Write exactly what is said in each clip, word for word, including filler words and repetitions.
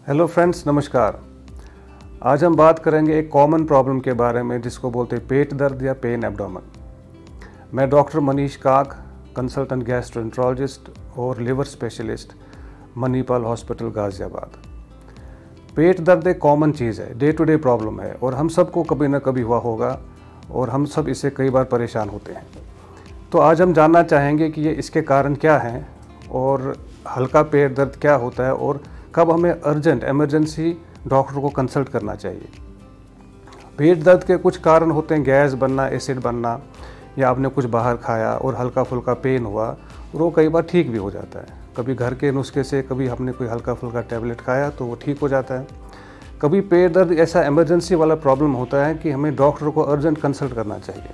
Hello friends, नमस्कार। आज हम बात करेंगे एक कॉमन प्रॉब्लम के बारे में जिसको बोलते हैं पेट दर्द या पेन एब्डोमेन। मैं doctor Manish Kak, consultant gastroenterologist और liver specialist, Manipal hospital Ghaziabad. पेट दर्द एक कॉमन चीज़ है, डे टू डे प्रॉब्लम है और हम सबको कभी ना कभी हुआ होगा और हम सब इससे कई बार परेशान होते हैं। तो आज हम जानना चाहेंगे कि ये इसके कारण क्या हैं और हल्का पेट दर्द क्या होता है और कब हमें अर्जेंट इमरजेंसी डॉक्टर को कंसल्ट करना चाहिए। पेट दर्द के कुछ कारण होते हैं गैस बनना, एसिड बनना, या आपने कुछ बाहर खाया और हल्का फुल्का पेन हुआ और वो कई बार ठीक भी हो जाता है। कभी घर के नुस्खे से कभी हमने कोई हल्का फुल्का टैबलेट खाया तो वो ठीक हो जाता है। कभी पेट दर्द ऐसा इमरजेंसी वाला प्रॉब्लम होता है कि हमें डॉक्टर को अर्जेंट कंसल्ट करना चाहिए।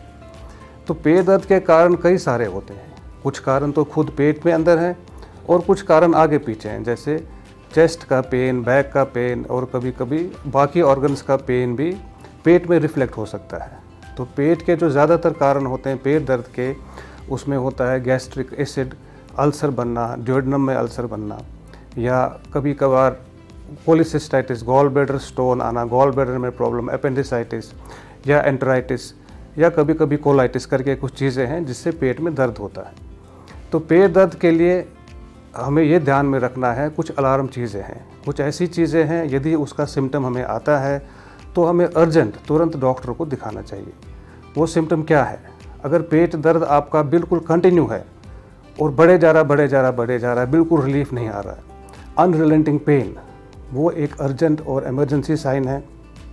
तो पेट दर्द के कारण कई सारे होते हैं। कुछ कारण तो खुद पेट में अंदर हैं और कुछ कारण आगे पीछे हैं, जैसे चेस्ट का पेन, बैक का पेन और कभी कभी बाकी ऑर्गन्स का पेन भी पेट में रिफ्लेक्ट हो सकता है। तो पेट के जो ज़्यादातर कारण होते हैं पेट दर्द के, उसमें होता है गैस्ट्रिक एसिड, अल्सर बनना, ड्यूडेनम में अल्सर बनना, या कभी कभार कोलिसिस्टाइटिस, गॉल ब्लैडर स्टोन आना, गॉल ब्लैडर में प्रॉब्लम, एपेंडिसाइटिस या एंटराइटिस, या कभी कभी कोलाइटिस करके कुछ चीज़ें हैं जिससे पेट में दर्द होता है। तो पेट दर्द के लिए हमें ये ध्यान में रखना है, कुछ अलार्म चीज़ें हैं, कुछ ऐसी चीज़ें हैं यदि उसका सिम्टम हमें आता है तो हमें अर्जेंट तुरंत डॉक्टर को दिखाना चाहिए। वो सिम्टम क्या है? अगर पेट दर्द आपका बिल्कुल कंटिन्यू है और बढ़े जा रहा बढ़े जा रहा बढ़े जा रहा है, बिल्कुल रिलीफ नहीं आ रहा है, अनरिलेंटिंग पेन, वो एक अर्जेंट और इमरजेंसी साइन है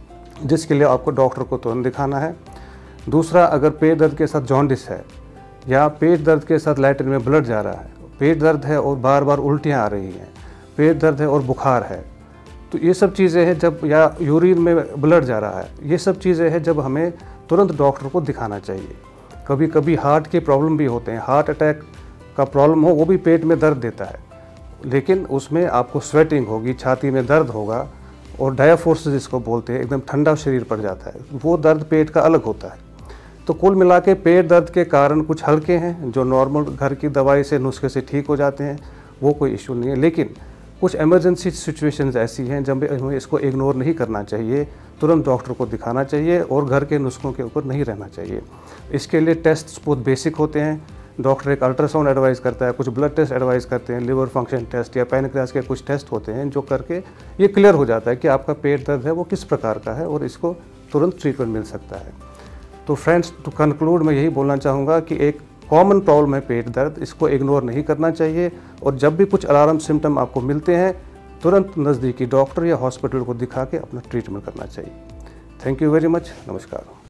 जिसके लिए आपको डॉक्टर को तुरंत दिखाना है। दूसरा, अगर पेट दर्द के साथ जॉन्डिस है या पेट दर्द के साथ लैट्रिन में ब्लड जा रहा है, पेट दर्द है और बार बार उल्टियाँ आ रही हैं, पेट दर्द है और बुखार है, तो ये सब चीज़ें हैं जब, या यूरिन में ब्लड जा रहा है, ये सब चीज़ें हैं जब हमें तुरंत डॉक्टर को दिखाना चाहिए। कभी कभी हार्ट के प्रॉब्लम भी होते हैं, हार्ट अटैक का प्रॉब्लम हो वो भी पेट में दर्द देता है, लेकिन उसमें आपको स्वेटिंग होगी, छाती में दर्द होगा और डायाफोर्स जिसको बोलते हैं, एकदम ठंडा शरीर पड़ जाता है, वो दर्द पेट का अलग होता है। तो कुल मिला के पेट दर्द के कारण कुछ हल्के हैं जो नॉर्मल घर की दवाई से, नुस्खे से ठीक हो जाते हैं, वो कोई इशू नहीं है, लेकिन कुछ इमरजेंसी सिचुएशंस ऐसी हैं जब हमें इसको इग्नोर नहीं करना चाहिए, तुरंत डॉक्टर को दिखाना चाहिए और घर के नुस्खों के ऊपर नहीं रहना चाहिए। इसके लिए टेस्ट बहुत बेसिक होते हैं। डॉक्टर एक अल्ट्रासाउंड एडवाइस करता है, कुछ ब्लड टेस्ट एडवाइस करते हैं, लिवर फंक्शन टेस्ट या पैनक्रियास के कुछ टेस्ट होते हैं जो करके ये क्लियर हो जाता है कि आपका पेट दर्द है वो किस प्रकार का है और इसको तुरंत ट्रीटमेंट मिल सकता है। तो फ्रेंड्स, टू कंक्लूड मैं यही बोलना चाहूँगा कि एक कॉमन प्रॉब्लम है पेट दर्द, इसको इग्नोर नहीं करना चाहिए और जब भी कुछ अलार्म सिम्टम आपको मिलते हैं तुरंत नज़दीकी डॉक्टर या हॉस्पिटल को दिखा के अपना ट्रीटमेंट करना चाहिए। Thank you very much. नमस्कार।